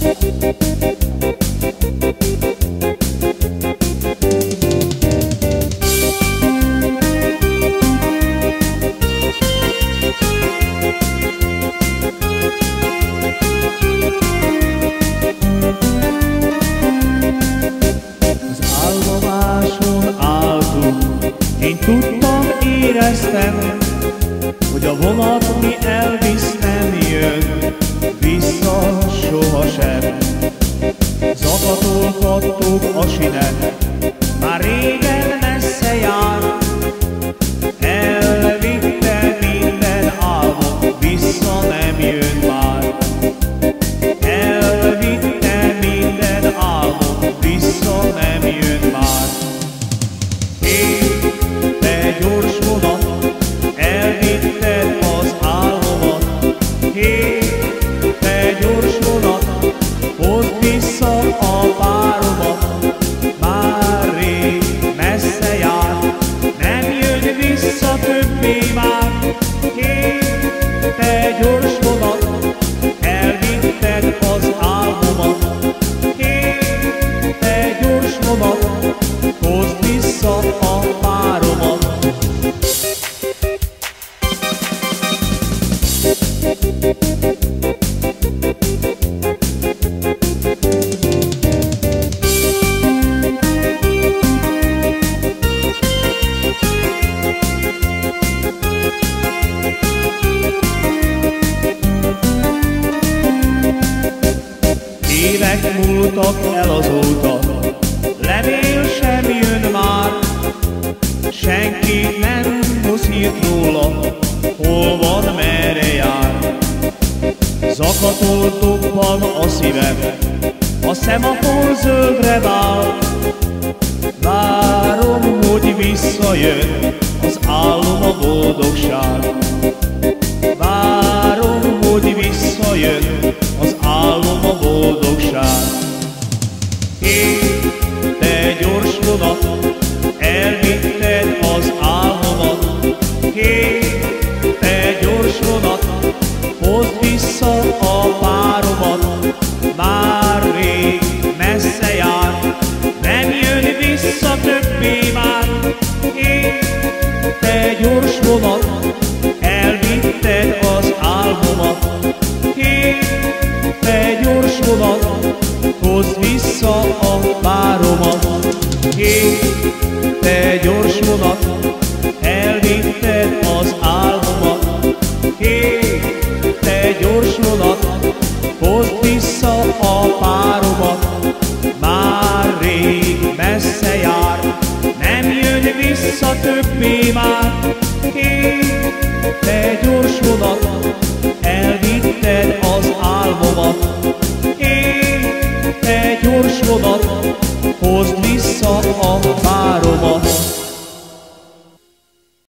Én tudtam, éreztem, hogy a vonat, mi elvisz, nem jön vissza sohasem. Zakatolhattog a sinet, már régen messze jár, elvitte minden álmom, vissza nem jön már. Elvitte minden álmom, vissza nem jön már. Te gyors vonat, elvitted az álmomat. Hé, te gyors vonat, hozd vissza a páromat. Már rég messze jár, nem jön vissza többé már. Hé, te gyors vonat, elvitted az álmomat. Hé, te gyors vonat, hozd vissza a páromat. Évek múltak el azóta, levél sem jön már, senki nem hoz hírt róla, hol van, merre jár. Zakatol dobban a szívem, a szemafor zöldre vál. Várom, hogy visszajön az álom, a boldogság. Várom, hogy visszajön az álom, a boldogság. Hé, te gyors vonat, elvitted az álmomat. Hé, te gyors vonat, hozd vissza a páromat. Már rég messze jár, nem jön vissza többé már. Hé, te gyors vonat, elvitted az álmomat. Hé, te gyors vonat, hozd vissza a páromat. Hé, te gyors vonat, elvitted az álmomat. Hé, te gyors vonat, hozd vissza a páromat. Már rég messze jár, nem jön vissza többé már. Hé, te gyors vonat, elvitted az álmomat. Hé, te gyors vonat, hozd vissza a páromat.